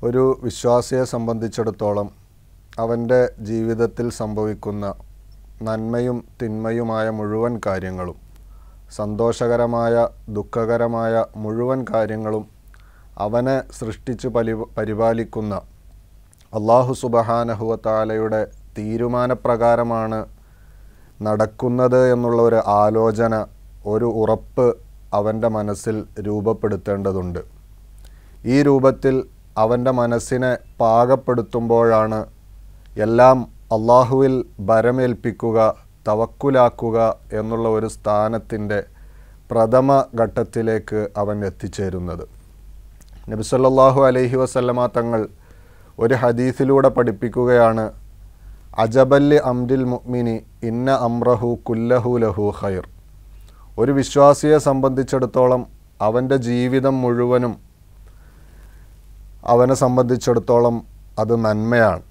ഒരു വിശ്വാസിയെ സംബന്ധിച്ചിടത്തോളം അവൻ്റെ ജീവിതത്തിൽ സംഭവിക്കുന്ന നന്മയും തിന്മയുമായ മുഴുവൻ കാര്യങ്ങളും, സന്തോഷകരമായ ദുഃഖകരമായ മുഴുവൻ കാര്യങ്ങളും അവനെ സൃഷ്ടിച്ച് പരിപാലിക്കുന്ന അല്ലാഹു സുബ്ഹാനഹു വ തആലയുടെ തീരുമാനപ്രകാരമാണ് നടക്കുന്നത് എന്നുള്ള ഒരു ആലോചന, ഒരു ഉറപ്പ് അവൻ്റെ മനസ്സിൽ രൂപപ്പെടുത്തേണ്ടതുണ്ട്. ഈ രൂപത്തിൽ അവൻ്റെ മനസ്സിനെ പാകപ്പെടുത്തുമ്പോഴാണ് എല്ലാം അള്ളാഹുവിൽ ഭരമേൽപ്പിക്കുക, തവക്കുലാക്കുക എന്നുള്ള ഒരു സ്ഥാനത്തിൻ്റെ പ്രഥമ ഘട്ടത്തിലേക്ക് അവൻ എത്തിച്ചേരുന്നത്. നബി സല്ലല്ലാഹു അലൈഹി വസല്ലമ തങ്ങൾ ഒരു ഹദീസിലൂടെ പഠിപ്പിക്കുകയാണ്, അജബല്ലി അംരിൽ മുഅ്മിനി ഇന്ന അംറഹു കുല്ലഹു ലഹു ഖൈർ. ഒരു വിശ്വാസിയെ സംബന്ധിച്ചിടത്തോളം അവൻ്റെ ജീവിതം മുഴുവനും അവനെ സംബന്ധിച്ചിടത്തോളം അത് നന്മയാണ്.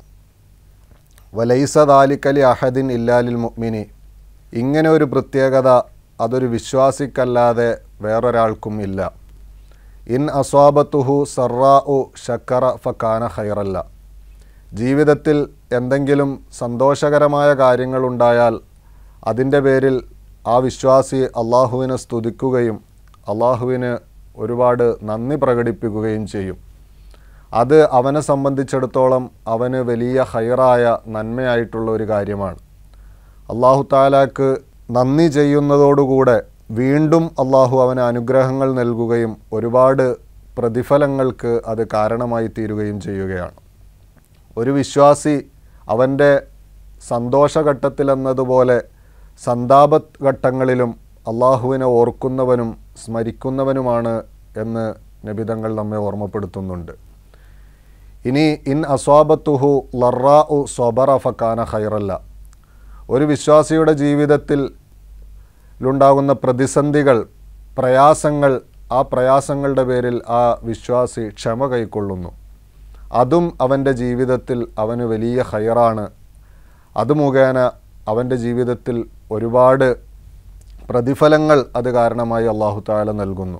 വലൈസ ദാലിക ലി അഹദിൻ ഇല്ലാ ലിൽ മുഅ്മിനി. ഇങ്ങനെ ഒരു പ്രത്യേകത അതൊരു വിശ്വാസിക്കല്ലാതെ വേറൊരാൾക്കും ഇല്ല. ഇൻ അസ്വാബത്തുഹു സറാഉ ശക്കറ ഫകാന ഖൈറല്ല. ജീവിതത്തിൽ എന്തെങ്കിലും സന്തോഷകരമായ കാര്യങ്ങളുണ്ടായാൽ അതിൻ്റെ പേരിൽ ആ വിശ്വാസി അള്ളാഹുവിനെ സ്തുതിക്കുകയും അള്ളാഹുവിന് ഒരുപാട് നന്ദി പ്രകടിപ്പിക്കുകയും ചെയ്യും. അത് അവനെ സംബന്ധിച്ചിടത്തോളം അവന് വലിയ ഖൈറായ നന്മയായിട്ടുള്ള ഒരു കാര്യമാണ്. അല്ലാഹു തആലാക്ക് നന്ദി ചെയ്യുന്നതോടുകൂടെ വീണ്ടും അള്ളാഹു അവന് അനുഗ്രഹങ്ങൾ നൽകുകയും ഒരുപാട് പ്രതിഫലങ്ങൾക്ക് അത് കാരണമായി തീരുകയും ചെയ്യുകയാണ്. ഒരു വിശ്വാസി അവൻ്റെ സന്തോഷഘട്ടത്തിലെന്നതുപോലെ സന്താപഘട്ടങ്ങളിലും അള്ളാഹുവിനെ ഓർക്കുന്നവനും സ്മരിക്കുന്നവനുമാണ് എന്ന് നബിതങ്ങൾ നമ്മെ ഓർമ്മപ്പെടുത്തുന്നുണ്ട്. ഇനി ഇൻ അസ്വാബത്തുഹു ലറാഉ സ്വബറ ഫകാന ഖൈറല്ല. ഒരു വിശ്വാസിയുടെ ജീവിതത്തിൽ ലുണ്ടാകുന്ന പ്രതിസന്ധികൾ, പ്രയാസങ്ങൾ, ആ പ്രയാസങ്ങളുടെ പേരിൽ ആ വിശ്വാസി ക്ഷമ കൈക്കൊള്ളുന്നു. അതും അവൻ്റെ ജീവിതത്തിൽ അവന് വലിയ ഖൈറാണ്. അത് മുഖേന അവൻ്റെ ജീവിതത്തിൽ ഒരുപാട് പ്രതിഫലങ്ങൾ അത് കാരണമായി അല്ലാഹു തആല നൽകുന്നു.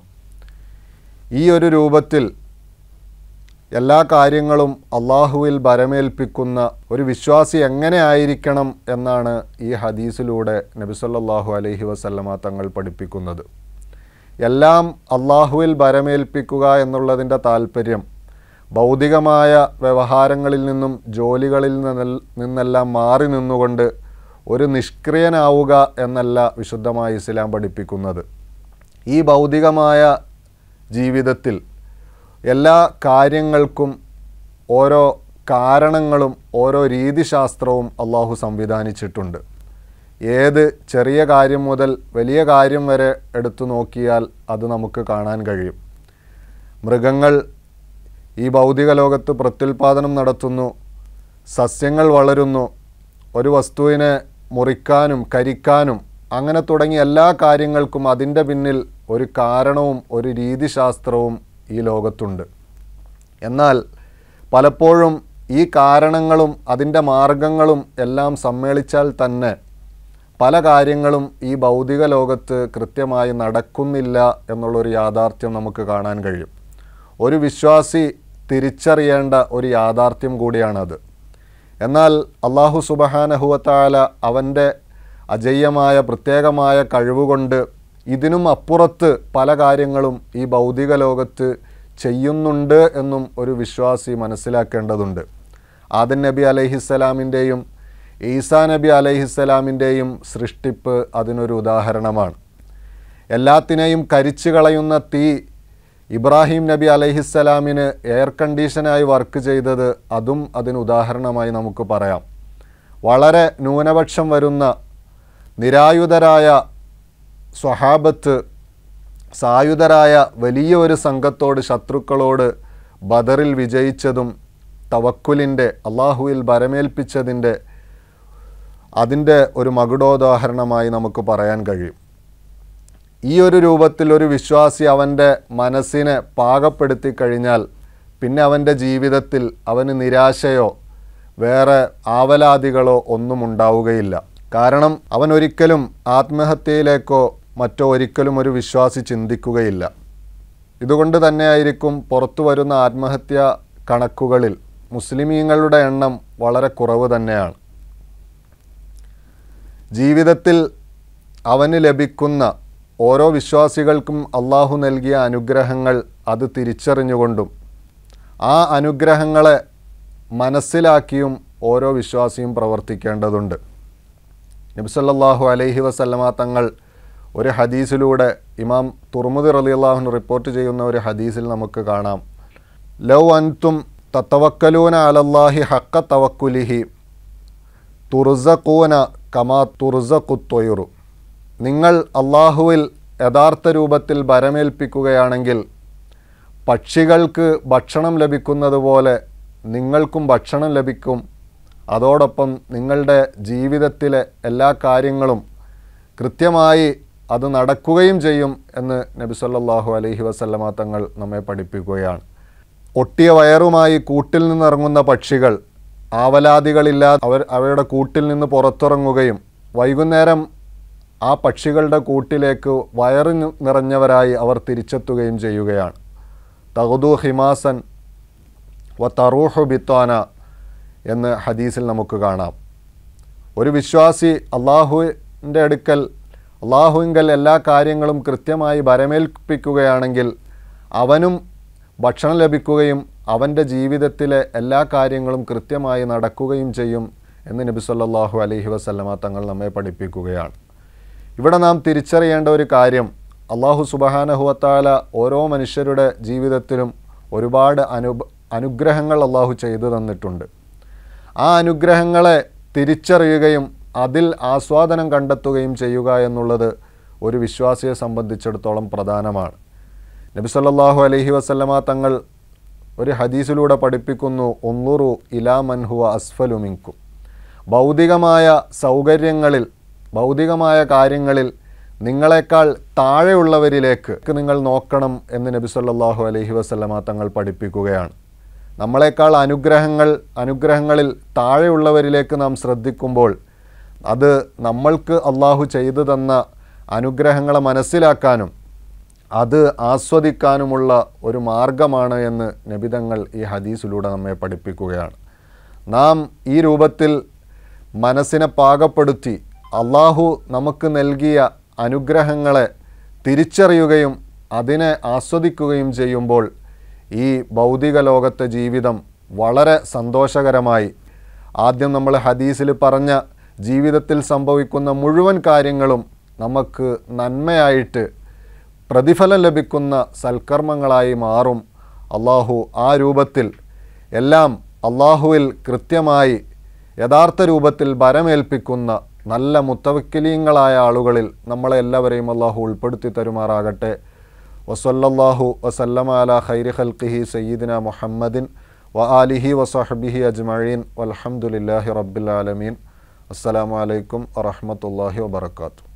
ഈ ഒരു രൂപത്തിൽ എല്ലാ കാര്യങ്ങളും അള്ളാഹുവിൽ ഭരമേൽപ്പിക്കുന്ന ഒരു വിശ്വാസി എങ്ങനെ ആയിരിക്കണം എന്നാണ് ഈ ഹദീസിലൂടെ നബി സല്ലല്ലാഹു അലൈഹി വസല്ലമ തങ്ങൾ പഠിപ്പിക്കുന്നത്. എല്ലാം അള്ളാഹുവിൽ ഭരമേൽപ്പിക്കുക എന്നുള്ളതിൻ്റെ താല്പര്യം ഭൗതികമായ വ്യവഹാരങ്ങളിൽ നിന്നും ജോലികളിൽ നിന്നെല്ലാം മാറി നിന്നുകൊണ്ട് ഒരു നിഷ്ക്രിയനാവുക എന്നല്ല വിശുദ്ധമായ ഇസ്ലാം പഠിപ്പിക്കുന്നത്. ഈ ഭൗതികമായ ജീവിതത്തിൽ എല്ലാ കാര്യങ്ങൾക്കും ഓരോ കാരണങ്ങളും ഓരോ രീതിശാസ്ത്രവും അള്ളാഹു സംവിധാനിച്ചിട്ടുണ്ട്. ഏത് ചെറിയ കാര്യം മുതൽ വലിയ കാര്യം വരെ എടുത്തു നോക്കിയാൽ അത് നമുക്ക് കാണാൻ കഴിയും. മൃഗങ്ങൾ ഈ ഭൗതിക ലോകത്ത് പ്രത്യുൽപാദനം നടത്തുന്നു, സസ്യങ്ങൾ വളരുന്നു, ഒരു വസ്തുവിനെ മുറിക്കാനും കരിക്കാനും അങ്ങനെ തുടങ്ങി എല്ലാ കാര്യങ്ങൾക്കും അതിൻ്റെ പിന്നിൽ ഒരു കാരണവും ഒരു രീതിശാസ്ത്രവും ഈ ലോകത്തുണ്ട്. എന്നാൽ പലപ്പോഴും ഈ കാരണങ്ങളും അതിൻ്റെ മാർഗങ്ങളും എല്ലാം സമ്മേളിച്ചാൽ തന്നെ പല കാര്യങ്ങളും ഈ ഭൗതിക ലോകത്ത് കൃത്യമായി നടക്കുന്നില്ല എന്നുള്ളൊരു യാഥാർത്ഥ്യം നമുക്ക് കാണാൻ കഴിയും. ഒരു വിശ്വാസി തിരിച്ചറിയേണ്ട ഒരു യാഥാർത്ഥ്യം കൂടിയാണത്. എന്നാൽ അല്ലാഹു സുബ്ഹാനഹു വ തആല അവൻ്റെ അജയ്യമായ പ്രത്യേകമായ കഴിവുകൊണ്ട് ഇതിനും അപ്പുറത്ത് പല കാര്യങ്ങളും ഈ ഭൗതിക ലോകത്ത് ചെയ്യുന്നുണ്ട് എന്നും ഒരു വിശ്വാസി മനസ്സിലാക്കേണ്ടതുണ്ട്. ആദം നബി അലൈഹിസ്സലാമിൻ്റെയും ഈസാ നബി അലൈഹിസ്സലാമിൻ്റെയും സൃഷ്ടിപ്പ് അതിനൊരു ഉദാഹരണമാണ്. എല്ലാത്തിനെയും കരിച്ചു കളയുന്ന തീ ഇബ്രാഹിം നബി അലൈഹിസ്സലാമിന് എയർ കണ്ടീഷനായി വർക്ക് ചെയ്തത് അതും അതിന് ഉദാഹരണമായി നമുക്ക് പറയാം. വളരെ ന്യൂനപക്ഷം വരുന്ന നിരായുധരായ സ്വഹാബത്ത് സായുധരായ വലിയ ഒരു സംഘത്തോട്, ശത്രുക്കളോട് ബദറിൽ വിജയിച്ചതും തവക്കുലിൻ്റെ അള്ളാഹുവിൽ ഭരമേൽപ്പിച്ചതിൻ്റെ അതിൻ്റെ ഒരു മകുടോദാഹരണമായി നമുക്ക് പറയാൻ കഴിയും. ഈ ഒരു രൂപത്തിൽ ഒരു വിശ്വാസി അവൻ്റെ മനസ്സിനെ പാകപ്പെടുത്തി കഴിഞ്ഞാൽ പിന്നെ അവൻ്റെ ജീവിതത്തിൽ അവന് നിരാശയോ വേറെ ആവലാതികളോ ഒന്നും ഉണ്ടാവുകയില്ല. കാരണം അവൻ ഒരിക്കലും ആത്മഹത്യയിലേക്കോ മറ്റോ ഒരിക്കലും ഒരു വിശ്വാസി ചിന്തിക്കുകയില്ല. ഇതുകൊണ്ട് തന്നെയായിരിക്കും പുറത്തു വരുന്ന ആത്മഹത്യ കണക്കുകളിൽ മുസ്ലിമീങ്ങളുടെ എണ്ണം വളരെ കുറവ് തന്നെയാണ്. ജീവിതത്തിൽ അവന് ലഭിക്കുന്ന ഓരോ വിശ്വാസികൾക്കും അള്ളാഹു നൽകിയ അനുഗ്രഹങ്ങൾ അത് തിരിച്ചറിഞ്ഞുകൊണ്ടും ആ അനുഗ്രഹങ്ങളെ മനസ്സിലാക്കിയും ഓരോ വിശ്വാസിയും പ്രവർത്തിക്കേണ്ടതുണ്ട്. നബി സല്ലല്ലാഹു അലൈഹി വസല്ലമ തങ്ങൾ ഒരു ഹദീസിലൂടെ ഇമാം തുർമുദി റളിയല്ലാഹു അൻഹു റിപ്പോർട്ട് ചെയ്യുന്ന ഒരു ഹദീസിൽ നമുക്ക് കാണാം, ലൗ അൻതും തതവക്കലൂന അലല്ലാഹി ഹഖ്ക തവക്കുലിഹി തുർസഖൂന കമാ തുർസഖുത്വയുറു. നിങ്ങൾ അള്ളാഹുവിൽ യഥാർത്ഥ രൂപത്തിൽ ഭരമേൽപ്പിക്കുകയാണെങ്കിൽ പക്ഷികൾക്ക് ഭക്ഷണം ലഭിക്കുന്നത് പോലെ നിങ്ങൾക്കും ഭക്ഷണം ലഭിക്കും. അതോടൊപ്പം നിങ്ങളുടെ ജീവിതത്തിലെ എല്ലാ കാര്യങ്ങളും കൃത്യമായി അത് നടക്കുകയും ചെയ്യും എന്ന് നബി സല്ലല്ലാഹു അലൈഹി വസല്ലമ തങ്ങൾ നമ്മെ പഠിപ്പിക്കുകയാണ്. ഒട്ടിയ വയറുമായി കൂട്ടിൽ നിന്നിറങ്ങുന്ന പക്ഷികൾ ആവലാദികളില്ലാതെ അവയുടെ കൂട്ടിൽ നിന്ന് പുറത്തിറങ്ങുകയും വൈകുന്നേരം ആ പക്ഷികളുടെ കൂട്ടിലേക്ക് വയറ് നിറഞ്ഞവരായി അവർ തിരിച്ചെത്തുകയും ചെയ്യുകയാണ്. തഗ്ദു ഹിമാസൻ വ തറൂഹു ബിത്താന എന്ന് ഹദീസിൽ നമുക്ക് കാണാം. ഒരു വിശ്വാസി അള്ളാഹുവിൻ്റെ അടുക്കൽ അള്ളാഹുവിങ്കൽ എല്ലാ കാര്യങ്ങളും കൃത്യമായി ഭരമേൽപ്പിക്കുകയാണെങ്കിൽ അവനും ഭക്ഷണം ലഭിക്കുകയും അവൻ്റെ ജീവിതത്തിലെ എല്ലാ കാര്യങ്ങളും കൃത്യമായി നടക്കുകയും ചെയ്യും എന്ന് നബി സല്ലല്ലാഹു അലൈഹി വസല്ലമ തങ്ങൾ നമ്മെ പഠിപ്പിക്കുകയാണ്. ഇവിടെ നാം തിരിച്ചറിയേണ്ട ഒരു കാര്യം, അള്ളാഹു സുബ്ഹാനഹു വ തആല ഓരോ മനുഷ്യരുടെ ജീവിതത്തിലും ഒരുപാട് അനുഗ്രഹങ്ങൾ അള്ളാഹു ചെയ്തു തന്നിട്ടുണ്ട്. ആ അനുഗ്രഹങ്ങളെ തിരിച്ചറിയുകയും അതിൽ ആസ്വാദനം കണ്ടെത്തുകയും ചെയ്യുക എന്നുള്ളത് ഒരു വിശ്വാസിയെ സംബന്ധിച്ചിടത്തോളം പ്രധാനമാണ്. നബി സല്ലല്ലാഹു അലൈഹി വസല്ലമ തങ്ങൾ ഒരു ഹദീസിലൂടെ പഠിപ്പിക്കുന്നു, ഉൻളുറു ഇലാ മൻ ഹുവ അസ്ഫലു മിൻകും. ഭൗതികമായ സൗകര്യങ്ങളിൽ, ഭൗതികമായ കാര്യങ്ങളിൽ നിങ്ങളെക്കാൾ താഴെയുള്ളവരിലേക്ക് നിങ്ങൾ നോക്കണം എന്ന് നബി സല്ലല്ലാഹു അലൈഹി വസല്ലമ തങ്ങൾ പഠിപ്പിക്കുകയാണ്. നമ്മളെക്കാൾ അനുഗ്രഹങ്ങളിൽ താഴെയുള്ളവരിലേക്ക് നാം ശ്രദ്ധിക്കുമ്പോൾ അത് നമ്മൾക്ക് അള്ളാഹു ചെയ്തു തന്ന അനുഗ്രഹങ്ങളെ മനസ്സിലാക്കാനും അത് ആസ്വദിക്കാനുമുള്ള ഒരു മാർഗമാണ് എന്ന് നബിതങ്ങൾ ഈ ഹദീസിലൂടെ നമ്മെ പഠിപ്പിക്കുകയാണ്. നാം ഈ രൂപത്തിൽ മനസ്സിനെ പാകപ്പെടുത്തി അള്ളാഹു നമുക്ക് നൽകിയ അനുഗ്രഹങ്ങളെ തിരിച്ചറിയുകയും അതിനെ ആസ്വദിക്കുകയും ചെയ്യുമ്പോൾ ഈ ഭൗതിക ലോകത്തെ ജീവിതം വളരെ സന്തോഷകരമായി, ആദ്യം നമ്മൾ ഹദീസിൽ പറഞ്ഞ ജീവിതത്തിൽ സംഭവിക്കുന്ന മുഴുവൻ കാര്യങ്ങളും നമുക്ക് നന്മയായിട്ട് പ്രതിഫലം ലഭിക്കുന്ന സൽക്കർമ്മങ്ങളായി മാറും. അള്ളാഹു ആ രൂപത്തിൽ എല്ലാം അള്ളാഹുവിൽ കൃത്യമായി യഥാർത്ഥ രൂപത്തിൽ ഭരമേൽപ്പിക്കുന്ന നല്ല മുത്തവക്കിലീങ്ങളായ ആളുകളിൽ നമ്മളെ എല്ലാവരെയും അള്ളാഹു ഉൾപ്പെടുത്തി തരുമാറാകട്ടെ. വസല്ലല്ലാഹു വസല്ലമ അലാ ഖൈരി ഖൽഖിഹി സയ്യിദിന മുഹമ്മദിൻ വ ആലിഹി വസഹ്ബിഹി അജ്മഈൻ വൽഹംദുലില്ലാഹി റബ്ബിൽ ആലമീൻ. അസ്സലാമു അലൈക്കും വറഹ്മത്തുള്ളാഹി വബറകാതുഹു.